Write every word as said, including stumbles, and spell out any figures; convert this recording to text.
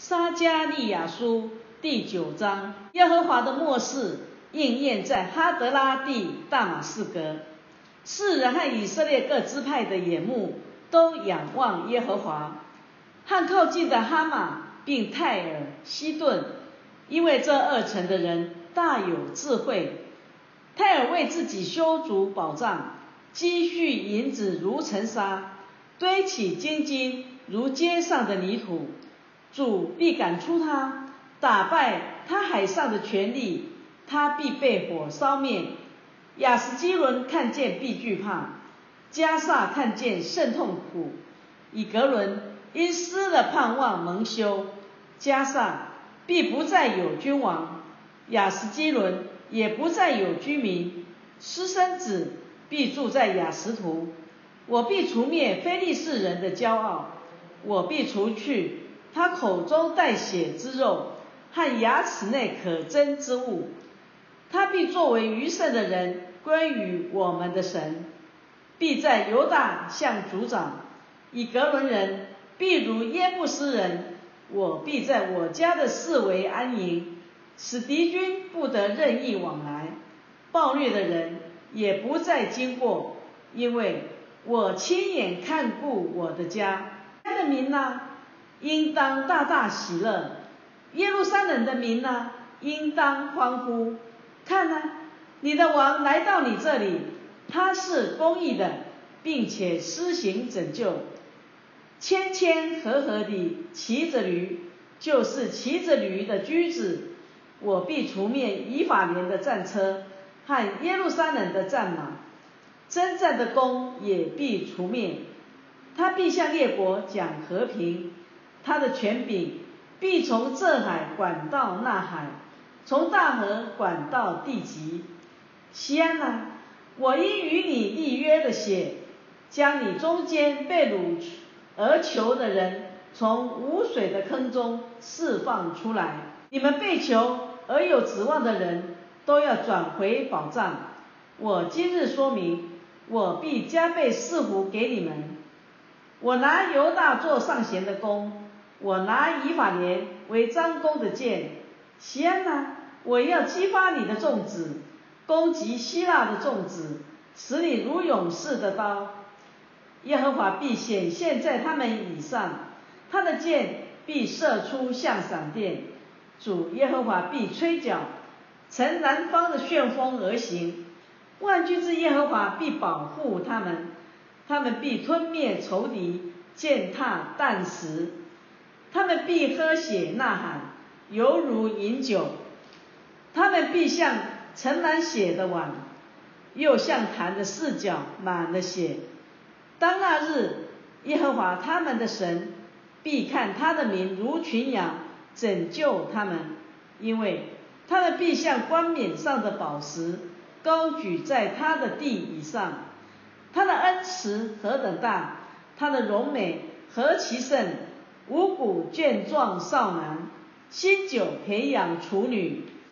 撒迦利亚书第九章，耶和华的默示应验在哈德拉地大马士革。世人和以色列各支派的眼目都仰望耶和华，和靠近的哈马并泰尔西顿，因为这二城的人大有智慧。泰尔为自己修筑宝藏，积蓄银子如尘沙，堆起金金如街上的泥土。主必赶出他，打败他海上的权力，他必被火烧灭。亚实基伦看见必惧怕，迦萨看见甚痛苦。以革伦因失了盼望蒙羞，迦萨必不再有君王，亚实基伦也不再有居民。私生子必住在亚实图，我必除灭非利士人的骄傲，我必除去他口中带血之肉和牙齿内可憎之物，他必作为余剩的人归于我们的神，必在犹大向族长。以革伦人必如耶布斯人，我必在我家的四围安营，使敌军不得任意往来，暴虐的人也不再经过，因为我亲眼看顾我的家。他的民啊，应当大大喜乐，耶路撒冷的民啊，应当欢呼。看啊，你的王来到你这里，他是公义的，并且施行拯救。谦谦和和地骑着驴，就是骑着驴的驹子。我必除灭以法莲的战车和耶路撒冷的战马，征战的弓也必除灭。他必向列国讲和平，他的权柄必从这海管到那海，从大河管到地极。西安啊，我因与你立约的血，将你中间被掳而囚的人从无水的坑中释放出来。你们被囚而有指望的人都要转回宝藏。我今日说明，我必加倍赐福给你们。我拿犹大做上弦的弓，我拿以法莲为张弓的箭。西安啊，我要激发你的众子，攻击希腊的众子，使你如勇士的刀。耶和华必显现在他们以上，他的箭必射出像闪电。主耶和华必吹角，乘南方的旋风而行。万军之耶和华必保护他们，他们必吞灭仇敌，践踏啖食。他们必喝血呐喊，犹如饮酒。他们必像盛满血的碗，又像坛的四角满了血。当那日，耶和华他们的神必看他的民如群羊，拯救他们，因为他们必像冠冕上的宝石，高举在他的地以上。他的恩慈何等大，他的荣美何其甚！五谷健壮少男，新酒培养处女。